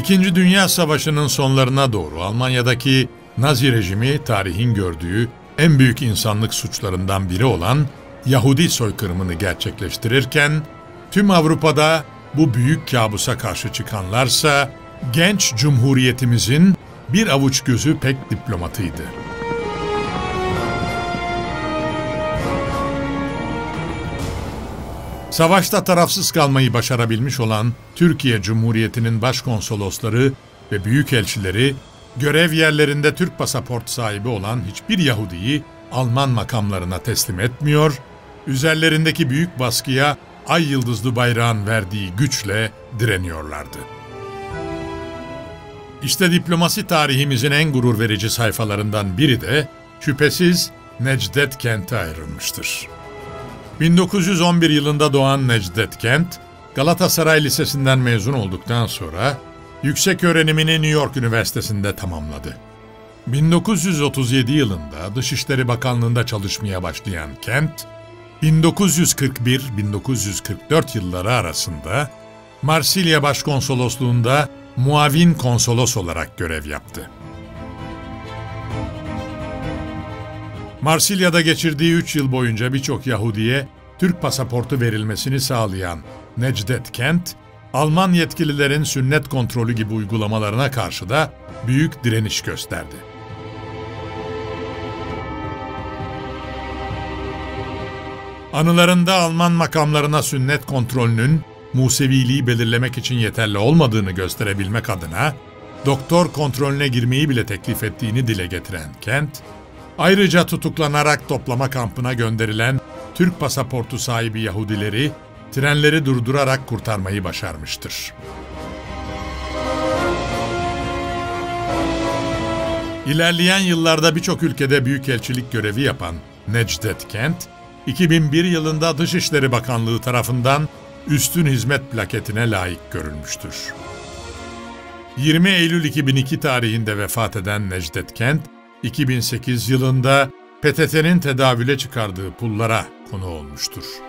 İkinci Dünya Savaşı'nın sonlarına doğru Almanya'daki Nazi rejimi tarihin gördüğü en büyük insanlık suçlarından biri olan Yahudi soykırımını gerçekleştirirken, tüm Avrupa'da bu büyük kabusa karşı çıkanlarsa genç cumhuriyetimizin bir avuç gözü pek diplomatıydı. Savaşta tarafsız kalmayı başarabilmiş olan Türkiye Cumhuriyeti'nin başkonsolosları ve büyükelçileri, görev yerlerinde Türk pasaport sahibi olan hiçbir Yahudi'yi Alman makamlarına teslim etmiyor, üzerlerindeki büyük baskıya ay yıldızlı bayrağın verdiği güçle direniyorlardı. İşte diplomasi tarihimizin en gurur verici sayfalarından biri de şüphesiz Necdet Kent'e ayrılmıştır. 1911 yılında doğan Necdet Kent, Galatasaray Lisesi'nden mezun olduktan sonra yüksek öğrenimini New York Üniversitesi'nde tamamladı. 1937 yılında Dışişleri Bakanlığı'nda çalışmaya başlayan Kent, 1941-1944 yılları arasında Marsilya Başkonsolosluğu'nda muavin konsolos olarak görev yaptı. Marsilya'da geçirdiği 3 yıl boyunca birçok Yahudi'ye Türk pasaportu verilmesini sağlayan Necdet Kent, Alman yetkililerin sünnet kontrolü gibi uygulamalarına karşı da büyük direniş gösterdi. Anılarında Alman makamlarına sünnet kontrolünün Museviliği belirlemek için yeterli olmadığını gösterebilmek adına doktor kontrolüne girmeyi bile teklif ettiğini dile getiren Kent, ayrıca tutuklanarak toplama kampına gönderilen Türk pasaportu sahibi Yahudileri trenleri durdurarak kurtarmayı başarmıştır. İlerleyen yıllarda birçok ülkede büyükelçilik görevi yapan Necdet Kent, 2001 yılında Dışişleri Bakanlığı tarafından Üstün Hizmet plaketine layık görülmüştür. 20 Eylül 2002 tarihinde vefat eden Necdet Kent, 2008 yılında PTT'nin tedavüle çıkardığı pullara konu olmuştur.